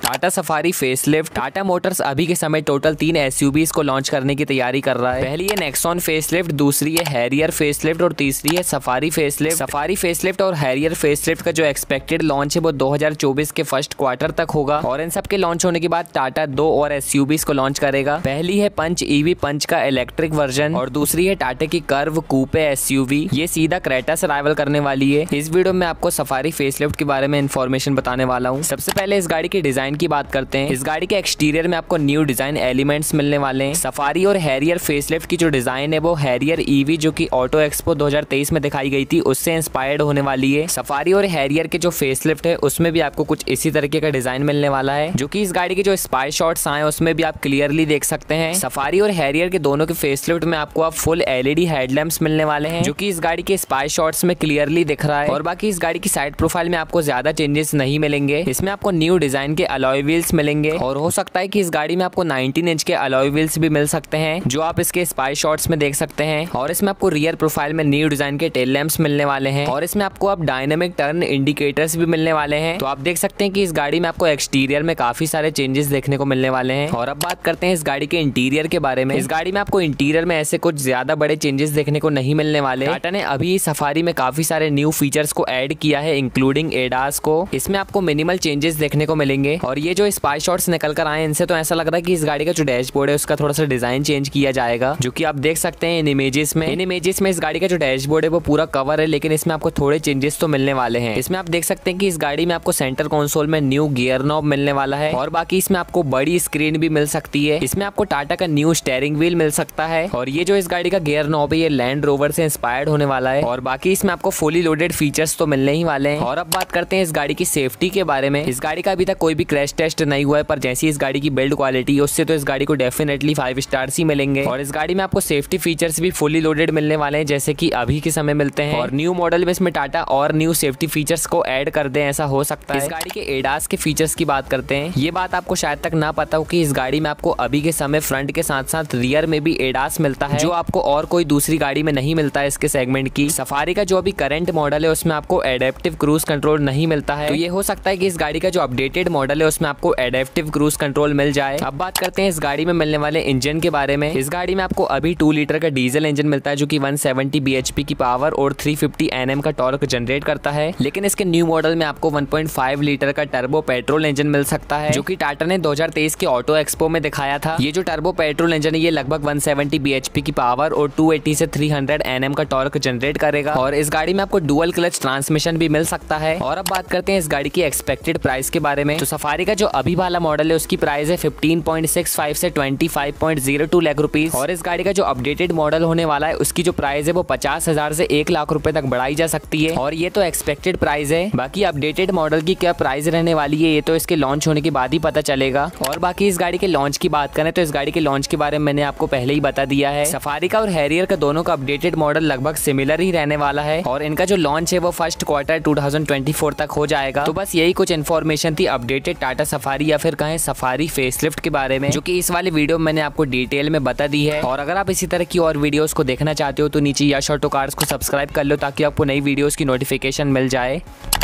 Tata Safari facelift. Tata Motors अभी के समय टोटल 3 एसयूवीज को लॉन्च करने की तैयारी कर रहा है। पहली है नेक्सॉन फेसलिफ्ट, दूसरी है हैरियर फेसलिफ्ट और तीसरी है सफारी फेसलिफ्ट। सफारी फेसलिफ्ट और हैरियर फेसलिफ्ट का जो एक्सपेक्टेड लॉन्च है वो 2024 के फर्स्ट क्वार्टर तक होगा और इन सब के लॉन्च होने के बाद टाटा 2 और एसयूवीज को लॉन्च करेगा। पहली है पंच ईवी पंच का इलेक्ट्रिक वर्जन और दूसरी है टाटा की कर्व कूपे एसयूवी। ये सीधा क्रेटा से राइवल करने वाली है। इस वीडियो में आपको सफारी फेसलिफ्ट के बारे में इंफॉर्मेशन बताने वाला हूँ। सबसे पहले इस गाड़ी के डिजाइन की बात करते हैं। इस गाड़ी के एक्सटीरियर में आपको न्यू डिजाइन एलिमेंट्स मिलने वाले हैं। सफारी और हैरियर फेसलिफ्ट की जो डिजाइन है वो हैरियर ईवी जो कि ऑटो एक्सपो 2023 में दिखाई गई थी उससे इंस्पायर्ड होने वाली है। सफारी और हैरियर के जो फेसलिफ्ट है उसमें भी आपको कुछ इसी तरीके का डिजाइन मिलने वाला है, जो कि इस गाड़ी के जो स्पाई शॉट्स आए उसमें भी आप क्लियरली देख सकते हैं। सफारी और हैरियर के दोनों के फेसलिफ्ट में आपको आप फुल एलईडी हेडलैम्प्स मिलने वाले हैं, जो कि इस गाड़ी के स्पाई शॉट्स में क्लियरली दिख रहा है। और बाकी इस गाड़ी की साइड प्रोफाइल में आपको ज्यादा चेंजेस नहीं मिलेंगे। इसमें आपको न्यू डिजाइन के अलॉय व्हील्स मिलेंगे और हो सकता है कि इस गाड़ी में आपको 19 इंच के अलॉय व्हील्स भी मिल सकते हैं, जो आप इसके स्पाई शॉट्स में देख सकते हैं। और इसमें आपको रियर प्रोफाइल में न्यू डिजाइन के टेल लैंप्स मिलने वाले हैं और इसमें आपको अब डायनामिक टर्न इंडिकेटर्स भी मिलने वाले हैं। तो आप देख सकते हैं कि इस गाड़ी में आपको एक्सटीरियर में काफी सारे चेंजेस देखने को मिलने वाले हैं। और अब बात करते हैं इस गाड़ी के इंटीरियर के बारे में। इस गाड़ी में आपको इंटीरियर में ऐसे कुछ ज्यादा बड़े चेंजेस देखने को नहीं मिलने वाले। टाटा ने अभी सफारी में काफी सारे न्यू फीचर्स को ऐड किया है, इंक्लूडिंग एडास को। इसमें आपको मिनिमल चेंजेस देखने को मिलेंगे और ये जो स्पाई शॉट्स निकल कर आए इनसे तो ऐसा लग रहा है कि इस गाड़ी का जो डैशबोर्ड है उसका थोड़ा सा डिजाइन चेंज किया जाएगा, जो कि आप देख सकते हैं इन इमेजेस में। इन इमेजेस में इस गाड़ी का जो डैशबोर्ड है वो पूरा कवर है, लेकिन इसमें आपको थोड़े चेंजेस तो मिलने वाले हैं। इसमें आप देख सकते हैं कि इस गाड़ी में आपको सेंटर कंसोल में न्यू गियर नॉब मिलने वाला है और बाकी इसमें आपको बड़ी स्क्रीन भी मिल सकती है। इसमें आपको टाटा का न्यू स्टीयरिंग व्हील मिल सकता है और ये जो इस गाड़ी का गियर नॉब है ये लैंड रोवर से इंस्पायर्ड होने वाला है। और बाकी इसमें आपको फुली लोडेड फीचर्स तो मिलने ही वाले हैं। और अब बात करते हैं इस गाड़ी की सेफ्टी के बारे में। इस गाड़ी का अभी तक कोई भी क्रैश टेस्ट नहीं हुआ है, पर जैसी इस गाड़ी की बिल्ड क्वालिटी है उससे तो इस गाड़ी को डेफिनेटली 5 स्टार्स ही मिलेंगे। और इस गाड़ी में आपको सेफ्टी फीचर्स भी फुली लोडेड मिलने वाले हैं, जैसे कि अभी के समय मिलते हैं। और न्यू मॉडल में इसमें टाटा और न्यू सेफ्टी फीचर्स को ऐड कर दे, ऐसा हो सकता है। इस गाड़ी के एडास के फीचर्स की बात करते हैं। ये बात आपको शायद तक ना पता हो कि इस गाड़ी में आपको अभी के समय फ्रंट के साथ साथ रियर में भी एडास मिलता है, जो आपको और कोई दूसरी गाड़ी में नहीं मिलता है इसके सेगमेंट की। सफारी का जो अभी करंट मॉडल है उसमें आपको एडेप्टिव क्रूज कंट्रोल नहीं मिलता है, तो ये हो सकता है कि इस गाड़ी का जो अपडेटेड मॉडल है उसमें आपको एडेप्टिव क्रूज कंट्रोल मिल जाए। अब बात करते हैं इस गाड़ी में मिलने वाले इंजन के बारे में। इस गाड़ी में आपको अभी 2 लीटर का डीजल इंजन मिलता है, जो कि 170 bhp की पावर और 350 Nm का टॉर्क जनरेट करता है। लेकिन इसके न्यू मॉडल में आपको 1.5 लीटर का टर्बो पेट्रोल इंजन मिल सकता है, जो कि टाटा ने 2023 के ऑटो एक्सपो में दिखाया था। ये जो टर्बो पेट्रोल इंजन है ये लगभग 170 bhp की पावर और 280 से 300 Nm का टॉर्क जनरेट करेगा। और इस गाड़ी में आपको डुअल क्लच ट्रांसमिशन भी मिल सकता है। और अब बात करते हैं इस गाड़ी की एक्सपेक्टेड प्राइस के बारे में। तो सफारी का जो अभी वाला मॉडल है उसकी प्राइस है 15.65 से 25.02 लाख रुपीज और इस गाड़ी का जो अपडेटेड मॉडल होने वाला है उसकी जो प्राइस है वो 50,000 से 1 लाख रुपए तक बढ़ाई जा सकती है। और ये तो एक्सपेक्टेड प्राइस है, बाकी अपडेटेड मॉडल की क्या प्राइस रहने वाली है ये तो इसके लॉन्च होने के बाद ही पता चलेगा। और बाकी इस गाड़ी के लॉन्च की बात करें तो इस गाड़ी के लॉन्च के बारे में मैंने आपको पहले ही बता दिया है। सफारी का और हैरियर का दोनों का अपडेटेड मॉडल लगभग सिमिलर ही रहने वाला है और इनका जो लॉन्च है वो फर्स्ट क्वार्टर 2024 तक हो जाएगा। तो बस यही कुछ इन्फॉर्मेशन थी अपडेटेड टाटा सफारी या फिर कहें सफारी फेसलिफ्ट के बारे में, जो कि इस वाले वीडियो में मैंने आपको डिटेल में बता दी है। और अगर आप इसी तरह की और वीडियोस को देखना चाहते हो तो नीचे यश ऑटो कार्स को सब्सक्राइब कर लो ताकि आपको नई वीडियोस की नोटिफिकेशन मिल जाए।